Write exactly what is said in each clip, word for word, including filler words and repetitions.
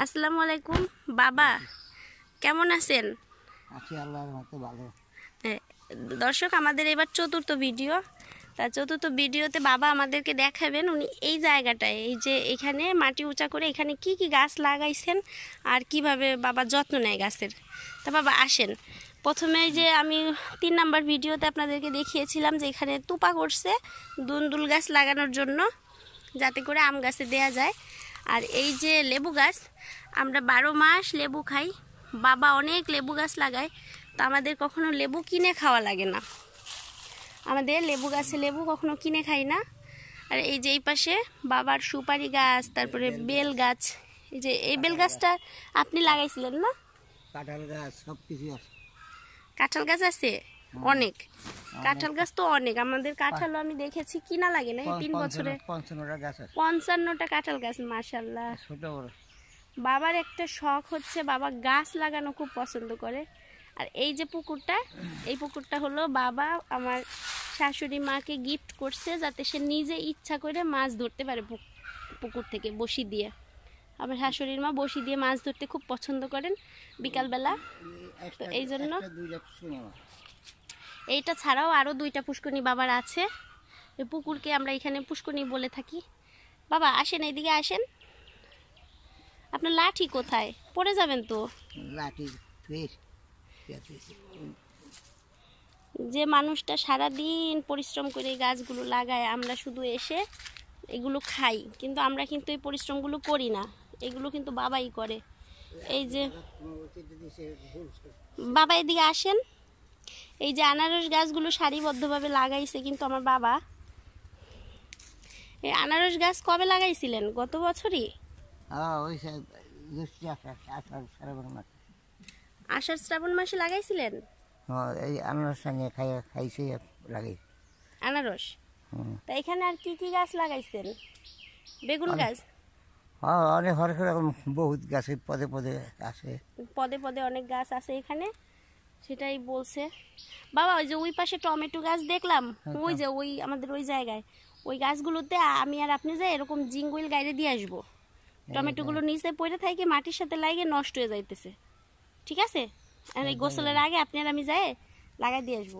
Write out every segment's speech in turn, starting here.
আসসালামু আলাইকুম বাবা, কেমন আছেন? আছি আল্লাহর মতো ভালো। দর্শক, আমাদের এবার চতুর্থ ভিডিও। তা চতুর্থ ভিডিওতে বাবা আমাদেরকে দেখাবেন উনি এই জায়গাটায়, এই যে এখানে মাটি উঁচা করে এখানে কি কি গাছ লাগাইছেন আর কিভাবে বাবা যত্ন নেয় গাছের। তা বাবা আসেন, প্রথমে যে আমি তিন নাম্বার ভিডিওতে আপনাদেরকে দেখিয়েছিলাম যে এখানে তুপা করছে দুন্দুল গাছ লাগানোর জন্য, যাতে করে আম গাছে দেয়া যায়। আর এই যে লেবু গাছ, আমরা বারো মাস লেবু খাই। বাবা অনেক লেবু গাছ লাগায়, তো আমাদের কখনো লেবু কিনে খাওয়া লাগে না। আমাদের লেবু গাছে লেবু কখনো কিনে খাই না। আর এই যে এই পাশে বাবার সুপারি গাছ, তারপরে বেল গাছ। এই যে এই বেল গাছটা আপনি লাগাইছিলেন না? কাঁঠাল গাছ সব কিছু আছে। কাঁঠাল গাছ আছে অনেক, কাঁঠাল গাছ তো অনেক। আমাদের কাঁঠালও আমি দেখেছি কিনা লাগে না, এই তিন বছরে পঞ্চান্নটা গাছ আছে, পঞ্চান্নটা কাঁঠাল গাছ, মাশাআল্লাহ। ছোট বড়। বাবার একটা শখ হচ্ছে, বাবা গাছ লাগানো খুব পছন্দ করে। আর এই যে পুকুরটা, এই পুকুরটা হলো বাবা আমার শাশুড়ি মাকে গিফট করছে, যাতে সে নিজে ইচ্ছা করে মাছ ধরতে পারে পুকুর থেকে বসি দিয়ে। আমার শাশুড়ির মা বসি দিয়ে মাছ ধরতে খুব পছন্দ করেন বিকালবেলা, তো এই জন্য। এইটা ছাড়াও আরও দুইটা পুষ্করণী বাবার আছে। এই পুকুরকে আমরা এখানে পুষ্করণী বলে থাকি। বাবা আসেন, এইদিকে আসেন। আপনার লাঠি কোথায়? পড়ে যাবেন তো। লাঠি যে মানুষটা সারাদিন পরিশ্রম করে এই গাছগুলো লাগায়, আমরা শুধু এসে এগুলো খাই, কিন্তু আমরা কিন্তু এই পরিশ্রমগুলো করি না, এগুলো কিন্তু বাবাই করে। এই যে বাবা এদিকে আসেন, এই যে আনারস গাছগুলো সারিবদ্ধভাবে লাগাইছে কিন্তু আমার বাবা। এই আনারস গাছ কবে লাগাইছিলেন? গত বছরই? আষাঢ় শ্রাবণ মাসে লাগাইছিলেন? এই আনারস খাইছে লাগাই আনারস। তা এখানে আর কি কি গাছ লাগাইছেন? বেগুন গাছ? হ্যাঁ, অনেক রকম বহুত গাছ পদে পদে আছে, পদে পদে অনেক গাছ আছে এখানে, সেটাই বলছে বাবা। ওই যে ওই পাশে টমেটো গাছ দেখলাম, ওই যে ওই আমাদের ওই জায়গায় ওই গাছগুলোতে আমি আর আপনি যে এরকম জিঙ্গুইল গাইড়ে দিয়ে আসবো। টমেটোগুলো নিচে পড়ে থাকে, মাটির সাথে লাগে নষ্ট হয়ে যাইতেছে। ঠিক আছে, আর এই গোসলের আগে আপনি আর আমি যাই লাগাই দিয়ে আসবো।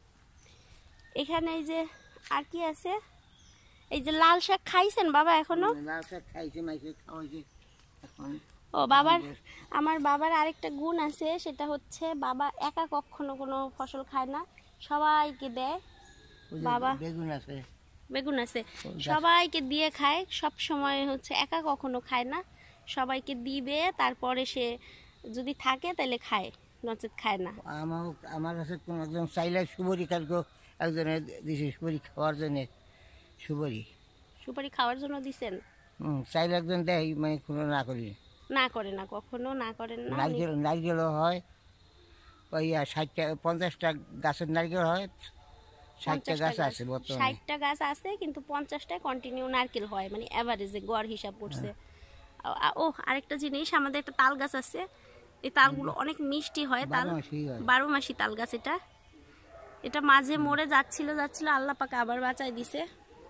এখানে এই যে আর কি আছে, এই যে লাল শাক খাইছেন বাবা এখনো? লাল শাক খাইছে, মাইছে খাওয়াইছে এখন। ও বাবার, আমার বাবার আরেকটা গুণ আছে, সেটা হচ্ছে বাবা একা কখনো কোনো ফসল খায় না, সবাইকে দেয়। বাবা বেগুন আছে, বেগুন আছে, সবাইকে দিয়ে খায়। সব সময় হচ্ছে একা কখনো খায় না, সবাইকে দিবে, তারপরে সে যদি থাকে তাহলে খায়, নচেত খায় না। আমার আমার কাছে কোনো একজন চাইলে সুপারি, কালকে একজনের দিছে সুপারি খাওয়ার জন্য। সুপারি সুপারি খাওয়ার জন্য দিছেন? হুম, চাইলে একজন দেয়, মানে কোনো না করি না করে না, কখনো না করেন না। নারকেল নারকেলও হয়, ওই ষাটটা পঞ্চাশটা গাছের নারকেল হয়, ষাটটা গাছ আছে বর্তমানে। ষাটটা গাছ আছে, কিন্তু পঞ্চাশটায় কন্টিনিউ নারকেল হয়, মানে অ্যাভারেজে গড় হিসাব করছে। ও আরেকটা জিনিস, আমাদের একটা তাল গাছ আছে, এই তালগুলো অনেক মিষ্টি হয়। তাল বারো মাসি তাল গাছ। এটা এটা মাঝে মরে যাচ্ছিল যাচ্ছিল আল্লাহ পাক আবার বাঁচাই দিছে।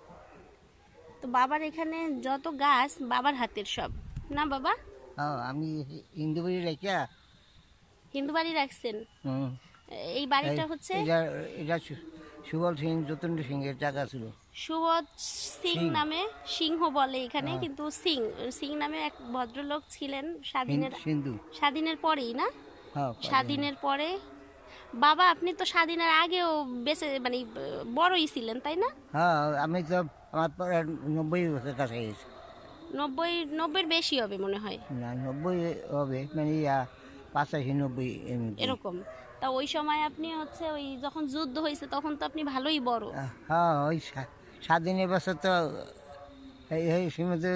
তো বাবার এখানে যত গাছ বাবার হাতের সব না বাবা? আমি হিন্দু বাড়ি রেখা হিন্দু বাড়ি রাখছেন। এই বাড়িটা হচ্ছে এটা সুবল সিং যতীন্দ্র সিং এর জায়গা ছিল। সুবোধ সিং নামে সিংহ বলে এখানে, কিন্তু সিং সিং নামে এক ভদ্রলোক ছিলেন স্বাধীনের স্বাধীনের পরেই না, স্বাধীনের পরে। বাবা আপনি তো স্বাধীনের আগেও বেঁচে মানে বড়ই ছিলেন, তাই না? হ্যাঁ, আমি তো আমার নব্বই বছর কাছে গেছি। নব্বই নব্বইয়ের বেশি হবে মনে হয়। না, নব্বই হবে, মানে পঁচাশি নব্বই এরকম। তা ওই সময় আপনি হচ্ছে ওই যখন যুদ্ধ হয়েছে তখন তো আপনি ভালোই বড়। হ্যাঁ, ওই স্বাধীনের বছর তো এই সীমিত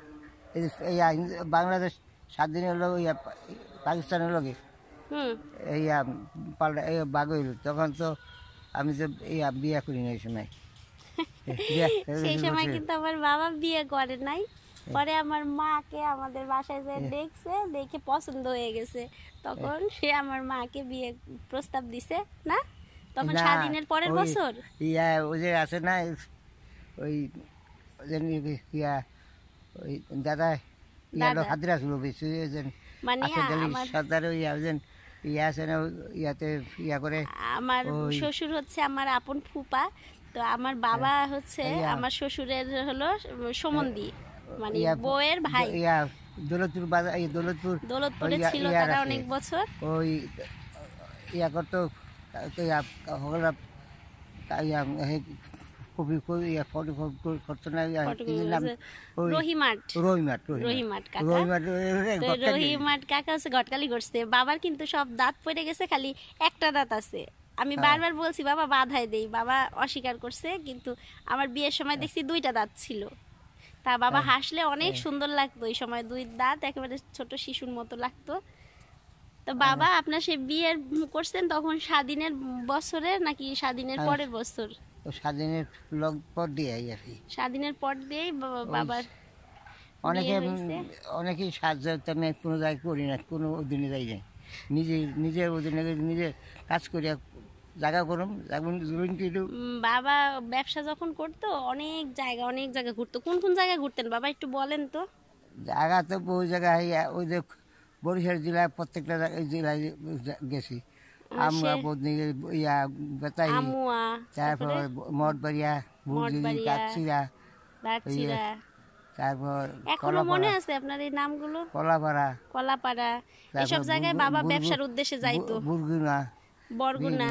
বাংলাদেশ স্বাধীন হলো, পাকিস্তানের লোকে এই পাল্টা এই বাঘ হইল, তখন তো আমি তো এই বিয়ে করি না। এই সময় সেই সময় কিন্তু আমার বাবা বিয়ে করে নাই, পরে আমার মাকে আমাদের বাসায় যে দেখছে, দেখে পছন্দ হয়ে গেছে, তখন সে আমার মাকে বিয়ে প্রস্তাব দিছে না, তখন স্বাধীনের পরের বছর। ইয়া ওই যে আছে না, ওই ইয়া ওই দাদা ইয়ালো হাদিরা ছিল বেশি যেন মানে আসাদ আলী আমার সর্দার ইয়া যেন ইয়া আছে না ইয়াতে ইয়া করে আমার ওই শ্বশুর হচ্ছে আমার আপন ফুপা, তো আমার বাবা হচ্ছে ইয়া। আমার শ্বশুরের হলো সমন্ধি, মানে ইয়া বউয়ের ভাই। ইয়া দৌলতপুর বাজার এই দৌলতপুর দৌলতপুরে ইয়া- ছিল ইয়ার তারা আছে। অনেক বছর। ওই ইয়া করতো ইয়া হগলা ইয়া কবি কবি ইয়া ফটো করতো না ইয়া কি নাম ওই রহিমাট রহিমাট রহিমাট কাকা। রহিমাট তো রহিমাট কাকা হচ্ছে গটকালি করছে, বাবার কিন্তু সব দাঁত পড়ে গেছে, খালি একটা দাঁত আছে। আমি হ্যাঁ। বারবার বলছি বাবা বাধাই দেই, বাবা অস্বীকার করছে, কিন্তু আমার বিয়ের সময় দেখছি দুইটা দাঁত ছিল। তা বাবা হাসলে অনেক সুন্দর লাগতো, ওই সময় দুই দাঁত একেবারে ছোট শিশুর মতো লাগতো। তো বাবা আপনার সে বিয়ের করছেন তখন স্বাধীনের বছরে নাকি স্বাধীনের হ্যাঁ। পরের বছর? স্বাধীনের লগ পর দিয়ে আর কি স্বাধীনের পর দিয়েই বা- বাবার অনেকে বিয়ে হয়েছে। অনেকেই সাহায্য আমি কোনো জায়গায় করি না, কোনো অধীনে যাই না, নিজে নিজের অধীনে নিজে কাজ করি জায়গা করুম এখন কিন্তু উম, বাবা ব্যবসা যখন করতো অনেক জায়গা অনেক জায়গা ঘুরতো। কোন কোন জায়গায় ঘুরতেন বাবা একটু বলেন তো? জায়গা তো বহু জায়গায় ওই যে বরিশাল জেলায় প্রত্যেকটা জায়গায়- জেলায় গেছি আমরা বদনি ইয়া বেতাই আমুয়া, তারপর মঠবাড়িয়া বুঝি মঠবাড়িয়া, কাকচিরা দারচিরা, তারপর এখনো মনে আছে আপনার এই নামগুলো? কলাপাড়া কলাপাড়া, তারপর এসব জায়গায় বুরগু- বাবা বুরগু- ব্যবসার উদ্দেশ্যে যাইতো। বুরগুনা বরগুনা,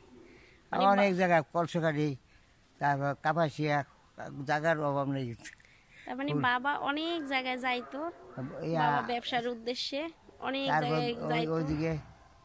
অনেক জায়গায় কলসকাঠি তারপর কাপাসিয়া জায়গার অভাব নেই তার মানে বাবা অনেক জায়গায় যাইতো ইয়া বাবা ব্যবসার উদ্দেশ্যে, অনেক তারপর জায়গায় ওই- যাইতো। ওইদিকে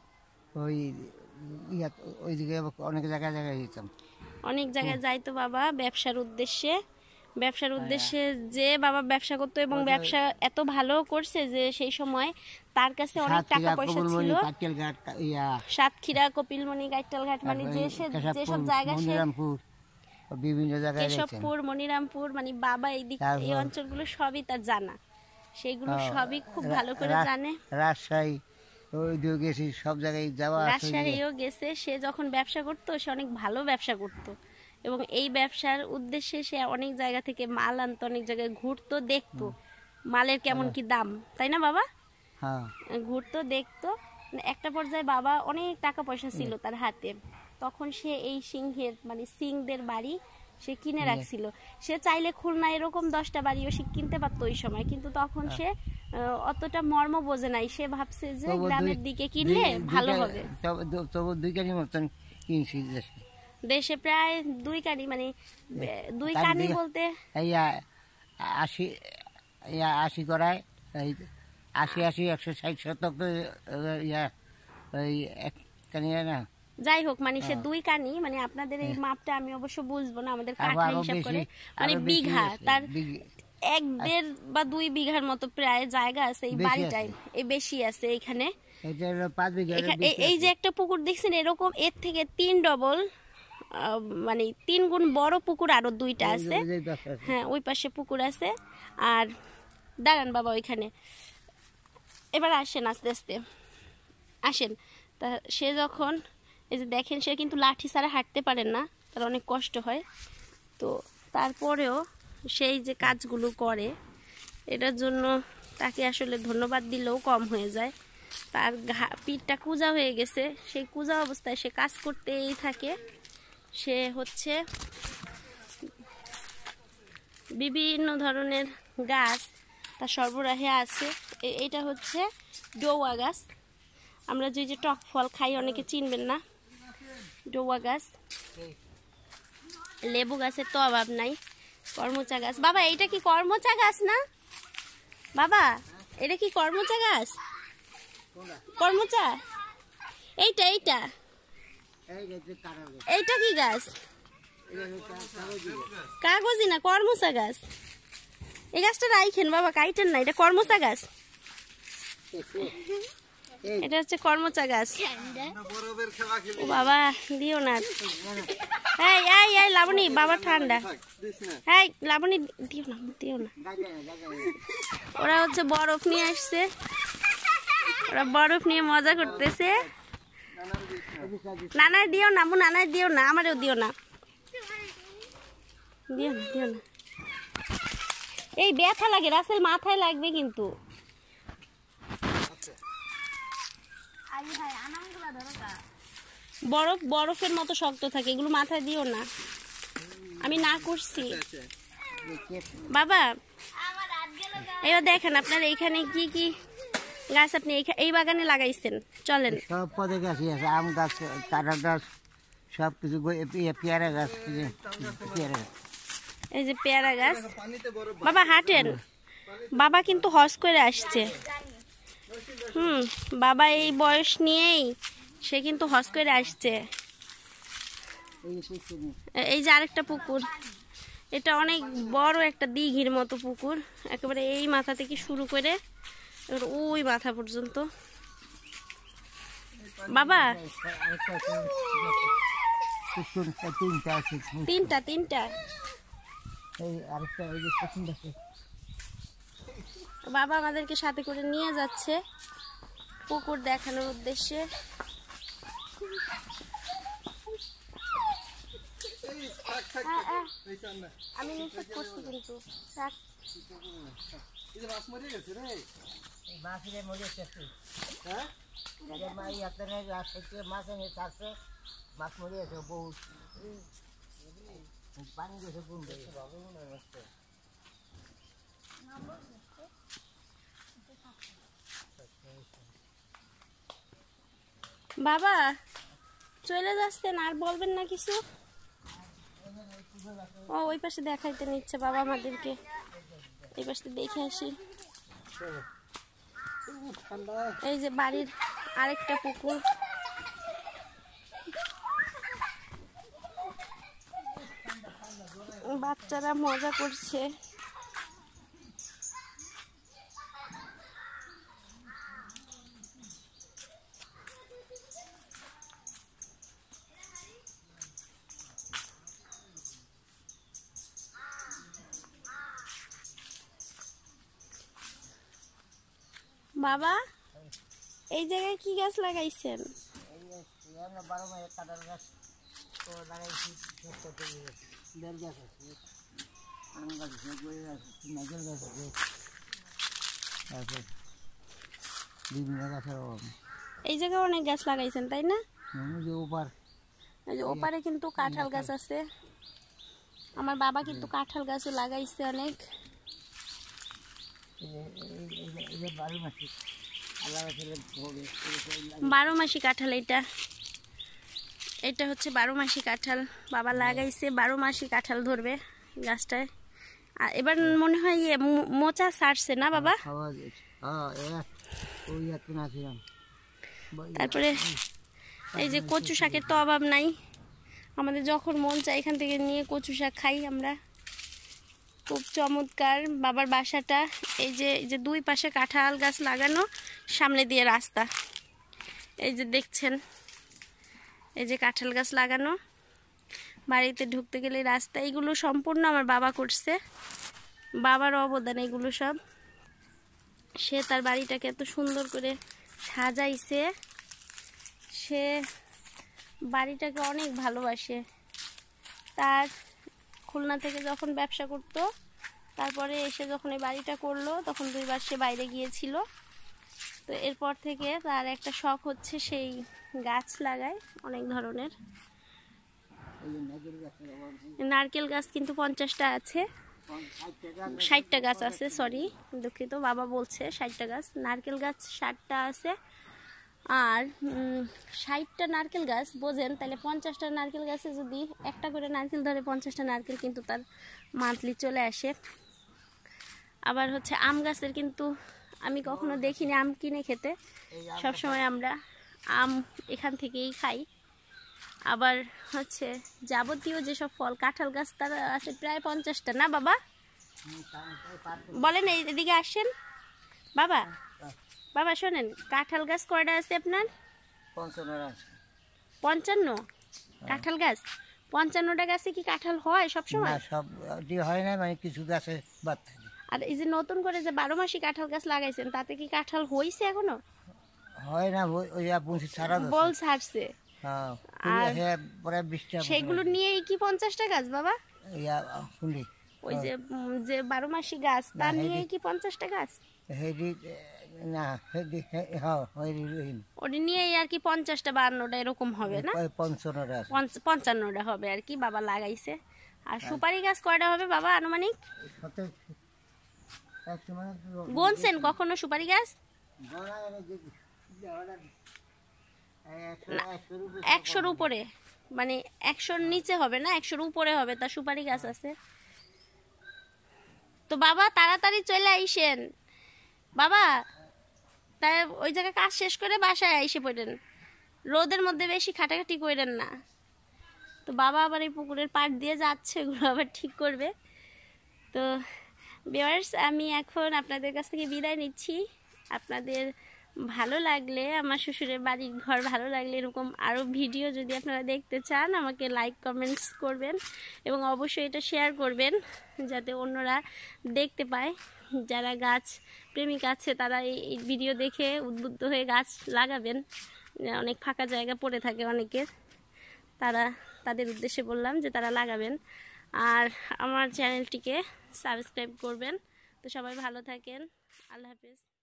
ওই ইয়া ওইদিকে অনেক জায়গায় জায়গায় যেতাম অনেক জায়গায় যাইতো বাবা ব্যবসার উদ্দেশ্যে। ব্যবসার উদ্দেশ্যে যে বাবা ব্যবসা করতো এবং ব্যবসা এত ভালো করছে যে সেই সময় তার কাছে অনেক টাকা পয়সা ছিল। পাটিয়াল ঘাট ইয়া সাতক্ষীরা, কপিলমণি, গাইটাল ঘাট, মানে যে সে- যেসব জায়গা সে মনিরামপুর বিভিন্ন জায়গায় গেছেন কেশবপুর, মনিরামপুর, মানে বাবা এই দিক এই তারপর- অঞ্চলগুলো সবই তার জানা, সেগুলো সবই খুব ভালো করে রা- জানে। রাজশাহী ওই দিকে গেছি সব জায়গায় যাওয়া আছে রাজশাহীও গেছে। সে যখন ব্যবসা করতো সে অনেক ভালো ব্যবসা করতো এবং এই ব্যবসার উদ্দেশ্যে সে অনেক জায়গা থেকে মাল আনতো, অনেক জায়গায় ঘুরতো, দেখতো মালের কেমন কি দাম, তাই না বাবা? হ্যাঁ ঘুরতো, দেখতো। মানে একটা পর্যায়ে বাবা অনেক টাকা পয়সা ছিল তার হাতে, তখন সে এই সিংহের মানে সিংদের বাড়ি সে কিনে রাখছিল। সে চাইলে খুলনা এরকম দশটা বাড়িও সে কিনতে পারতো ওই সময়, কিন্তু তখন সে আহ, অতটা মর্ম বোঝে নাই। সে ভাবছে যে তবু দুই- গ্রামের দিকে কিনলে দুই- ভালো দুইটা- হবে। তবু দু- তবু দুই কানি মতন কিনছি দেশে। দেশে প্রায় দুই কানি, মানে আহ, দুই তার কানি দিকে- বলতে ইয়া আশি ইয়া আশি করায় এই আশি আশি একশো ষাট শতক তো, আহ, ইয়া ওই এক কানি না যাই হোক, মানে সে দুই কানি, মানে আপনাদের এই মাপটা আমি অবশ্য বুঝবো না, আমাদের কাঠা আরো হিসাব বেশি করে মানে আরো বেশি বিঘা, আছে, তার বিঘ- এক দেড় বা দুই বিঘার মতো প্রায় জায়গা আছে এই বেশি বাড়িটায়, আছে। এই বেশি আছে এখানে। এটা হলো পাঁচ বিঘা এখা- এই- এই যে একটা পুকুর দেখছেন এরকম এর থেকে তিন ডবল, মানে তিন গুণ বড় পুকুর আরো দুইটা আছে। হ্যাঁ ওই পাশে পুকুর আছে। আর দাঁড়ান বাবা ওইখানে, এবার আসেন আস্তে আস্তে আসেন। তা সে যখন এই যে দেখেন সে কিন্তু লাঠি ছাড়া হাঁটতে পারেন না, তার অনেক কষ্ট হয়। তো তারপরেও সেই যে কাজগুলো করে এটার জন্য তাকে আসলে ধন্যবাদ দিলেও কম হয়ে যায়। তার ঘা পিঠটা কুজা হয়ে গেছে, সেই কুজা অবস্থায় সে কাজ করতেই থাকে। সে হচ্ছে বিভিন্ন ধরনের গাছ তার সরবরাহে আছে। এ- এইটা হচ্ছে ডৌয়া গাছ, আমরা যে যে টক ফল খাই অনেকে চিনবেন না, ডৌয়া গাছ। লেবু গাছের তো অভাব নাই। কর্মচা গাছ, বাবা এইটা কি কর্মচা গাছ না বাবা? এটা কি কর্মচা গাছ? কর্মচা এইটা এইটা এইটা কি গাছ? কাগজি না, কর্মচা গাছ। এই গাছটা রাইখেন বাবা, কাইটেন না, এটা কর্মচা গাছ। এটা হচ্ছে কর্মচা গাছ। ও বাবা দিও না, এই এই এই লাবণী বাবা ঠান্ডা, এই লাবণী দিও না দিও না। ওরা হচ্ছে বরফ নিয়ে আসছে, ওরা বরফ নিয়ে মজা করতেছে। নানায় দিও না, নানায় দিও না, আমারও দিও না, দিও না দিও না। এই ব্যথা লাগে রাসেল, মাথায় লাগবে কিন্তু। বরফ বরফের মতো শক্ত থাকে, এগুলো মাথায় দিও না, আমি না করছি। বাবা এবার দেখেন আপনার এইখানে কি কি গাছ আপনি এই বাগানে লাগাইছেন, চলেন। সব পদে গাছই আছে, আম গাছ, চারা গাছ, সব কিছু, পেয়ারা গাছ, পেয়ারা গাছ, এই যে পেয়ারা গাছ। বাবা হাঁটেন, বাবা কিন্তু হজ করে আসছে। হুম, বাবা এই বয়স নিয়েই সে কিন্তু হজ করে আসছে। এই যে আরেকটা পুকুর, এটা অনেক বড় একটা দিঘির মতো পুকুর, একেবারে এই মাথা থেকে শুরু করে ওই মাথা পর্যন্ত। বাবা তিনটা তিনটা বাবা আমাদেরকে সাথে করে নিয়ে যাচ্ছে পুকুর দেখানোর উদ্দেশ্যে। আমি নিষেধ করছি কিন্তু মাছ মরে গেছে বহুত, পানি গেছে গুম বাবা চলে যাচ্ছেন, আর বলবেন না কিছু? ও ওই পাশে দেখাইতে নিচ্ছে বাবা আমাদেরকে, এই পাশে দেখে আসি। এই যে বাড়ির আরেকটা পুকুর, বাচ্চারা মজা করছে। বাবা এই জায়গায় কি গাছ লাগাইছেন? এই জায়গায় অনেক গাছ লাগাইছেন তাই না? ওপারে কিন্তু কাঁঠাল গাছ আছে, আমার বাবা কিন্তু কাঁঠাল গাছও লাগাইছে অনেক। বারো মাসি কাঁঠাল, এটা এটা হচ্ছে বারো মাসি কাঁঠাল, বাবা লাগাইছে, বারো মাসি কাঁঠাল ধরবে গাছটায়। আর এবার মনে হয় ইয়ে মোচা ছাড়ছে না বাবা? তারপরে এই যে কচু শাকের তো অভাব নাই, আমাদের যখন মন চায় এখান থেকে নিয়ে কচু শাক খাই আমরা, খুব চমৎকার বাবার বাসাটা। এই যে এই যে দুই পাশে কাঁঠাল গাছ লাগানো, সামনে দিয়ে রাস্তা, এই যে দেখছেন এই যে কাঁঠাল গাছ লাগানো, বাড়িতে ঢুকতে গেলে রাস্তা। এইগুলো সম্পূর্ণ আমার বাবা করছে, বাবার অবদান এগুলো সব। সে তার বাড়িটাকে এত সুন্দর করে সাজাইছে, সে বাড়িটাকে অনেক ভালোবাসে। তার খুলনা থেকে যখন ব্যবসা করতো, তারপরে এসে যখন এই বাড়িটা করলো, তখন দুইবার সে বাইরে গিয়েছিল। তো এরপর থেকে তার একটা শখ হচ্ছে সেই গাছ লাগায় অনেক ধরনের। নারকেল গাছ কিন্তু পঞ্চাশটা আছে, ষাটটা গাছ আছে, সরি দুঃখিত, বাবা বলছে ষাটটা গাছ, নারকেল গাছ ষাটটা আছে। আর ষাটটা নারকেল গাছ বোঝেন তাহলে পঞ্চাশটা নারকেল গাছে যদি একটা করে নারকেল ধরে, পঞ্চাশটা নারকেল কিন্তু তার মান্থলি চলে আসে। আবার হচ্ছে আম গাছের কিন্তু আমি কখনো দেখিনি আম কিনে খেতে, সবসময় আমরা আম এখান থেকেই খাই। আবার হচ্ছে যাবতীয় যেসব ফল, কাঁঠাল গাছ তার আছে প্রায় পঞ্চাশটা না বাবা? বলেন এদিকে আসেন বাবা, বাবা শোনেন, কাঁঠাল গাছ কয়টা আছে আপনার? পঞ্চান্ন কাঁঠাল গাছ, পঞ্চান্নটা গাছে কি কাঁঠাল হয় সবসময়? সব হয় না, মানে কিছু গাছে বাদ থাকে। আর এই যে নতুন করে যে বারো মাসি কাঁঠাল গাছ লাগাইছেন, তাতে কি কাঁঠাল হইছে এখনো? হয় না, বল ছাড়ছে। সেগুলো নিয়েই কি পঞ্চাশটা গাছ বাবা? ওই যে যে বারো মাসি গাছ, তার নিয়েই কি পঞ্চাশটা গাছ? না হেদি- হে- হ্যাঁ ওই রহিম ওটি নিয়েই আর কি পঞ্চাশটা বাহান্নটা এরকম হবে না, ওই পঞ্চান্নটা আছে। পঞ্চ- পঞ্চান্নটা হবে আর কি বাবা লাগাইছে। আর সুপারি গাছ কয়টা হবে বাবা আনুমানিক সাথে এক সময় তো- গুনছেন কখনো সুপারি গাছ? গড়া এনে যে- এই একশো- একশোর উপরে একশোর উপরে, মানে একশোর নিচে হবে না, একশোর উপরে হবে, তা সুপারি গাছ আছে। তো বাবা তাড়াতাড়ি চলে আইসেন বাবা, তাই ওই জায়গায় কাজ শেষ করে বাসায় আইসে পড়েন, রোদের মধ্যে বেশি খাটাখাটি করেন না। তো বাবা আবার এই পুকুরের পাড় দিয়ে যাচ্ছে, এগুলো আবার ঠিক করবে। তো ভিউয়ার্স, আমি এখন আপনাদের কাছ থেকে বিদায় নিচ্ছি। আপনাদের ভালো লাগলে, আমার শ্বশুরের বাড়ির ঘর ভালো লাগলে, এরকম আরও ভিডিও যদি আপনারা দেখতে চান আমাকে লাইক কমেন্টস করবেন এবং অবশ্যই এটা শেয়ার করবেন যাতে অন্যরা দেখতে পায়। যারা গাছ প্রেমিক আছে তারা এই ভিডিও দেখে উদ্বুদ্ধ হয়ে গাছ লাগাবেন। অনেক ফাঁকা জায়গা পড়ে থাকে অনেকের, তারা তাদের উদ্দেশ্যে বললাম যে তারা লাগাবেন। আর আমার চ্যানেলটিকে সাবস্ক্রাইব করবেন। তো সবাই ভালো থাকেন, আল্লাহ হাফেজ।